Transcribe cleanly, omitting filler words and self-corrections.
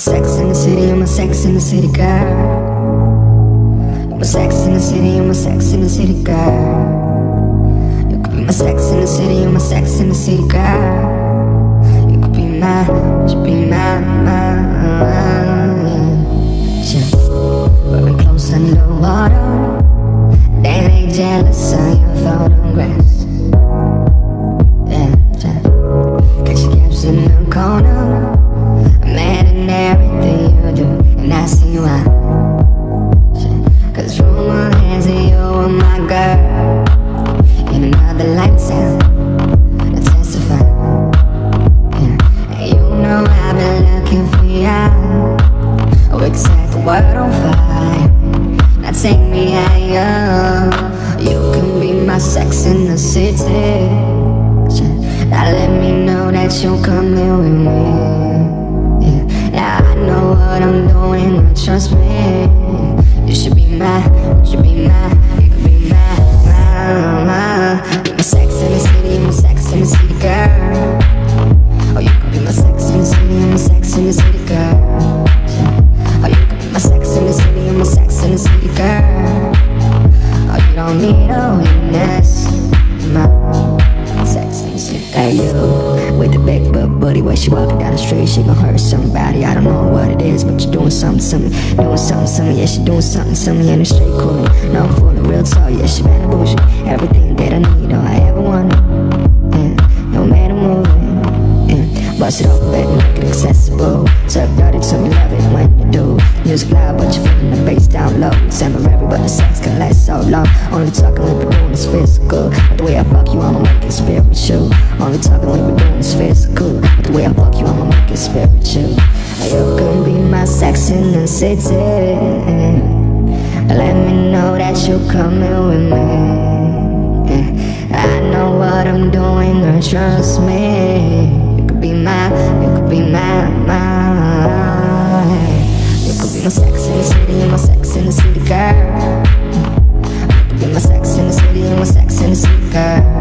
Sex in the city, I'm a Sex in the City girl. I'm a Sex in the City, I'm a Sex in the City girl. You could be my Sex in the City, I'm a Sex in the City girl. You could be my, should be my. We're close underwater. They ain't jealous of your photographs. Yeah, catch your caps in the corner. I'm mad in everything you do, and I see why. Cause rumor has it you were my girl in another lifetime to testify. Yeah. And you know I've been looking for you. Oh, set the world on fire. Now take me higher. You can be my Sex in the City. Now let me know that you're coming with me. Yeah, I know what I'm doing, trust me. You should be my, you should be my, you could be my. You're my Sex in the City, I'm a Sex in the City girl. Oh, you could be my Sex in the City, I'm a Sex in the City girl. Oh, you could be my Sex in the City, I'm a Sex in the City girl. Oh, you don't need a witness. My Sex in the City. Hey, you with the big butt booty, where she walking down the street, she gon' hurt somebody. I don't know what it is, but you're doing something to me. Doing something to me, yeah, she doing something to me. In the street coolin', no, I'm full of real talk, yeah, she bad and bougie. Everything that I need, all I ever wanted. Yeah, no made a movie. Yeah, bust it open, baby, make it accessible. Talk dirty to me, love it when you do. Music loud, but you're feeling the bass down low. Temporary, but the sex can last so long. Only talking when we're doing is physical. But the way I fuck you, I'ma make it spiritual. Only talking when we're doing is physical. But the way I fuck you, I'ma make it spiritual. You can be my Sex in the City. Let me know that you're coming with me. I know what I'm doing, girl, trust me. You could be my, you could be my. You could be my Sex in the City, I'm a Sex in the City girl. You could be my Sex in the City, I'm a Sex in the City girl.